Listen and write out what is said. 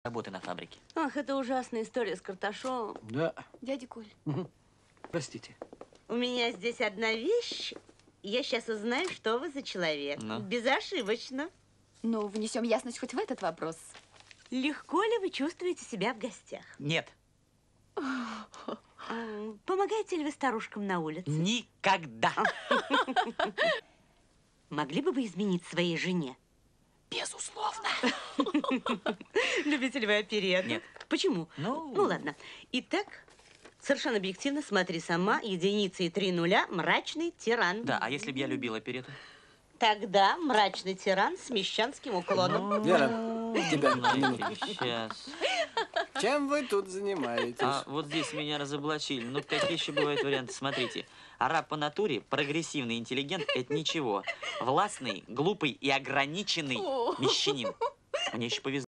работы на фабрике. Ах, это ужасная история с Карташовым. Да. Дядя Коль. Простите. У меня здесь одна вещь. Я сейчас узнаю, что вы за человек. Ну? Безошибочно. Ну, внесем ясность хоть в этот вопрос. Легко ли вы чувствуете себя в гостях? Нет. Помогаете ли вы старушкам на улице? Никогда. Могли бы вы изменить своей жене? Безусловно. Любите ли вы оперету? Нет. Почему? Ну ладно. Итак, совершенно объективно, смотри сама, единицы и 3 нуля, мрачный тиран. Да, а если бы я любила оперету? Тогда мрачный тиран с мещанским уклоном. Вера, тебя Сейчас. Чем вы тут занимаетесь? А вот здесь меня разоблачили. Ну, какие еще бывают варианты? Смотрите. Араб по натуре, прогрессивный интеллигент – это ничего. Властный, глупый и ограниченный мещанин. Мне еще повезло.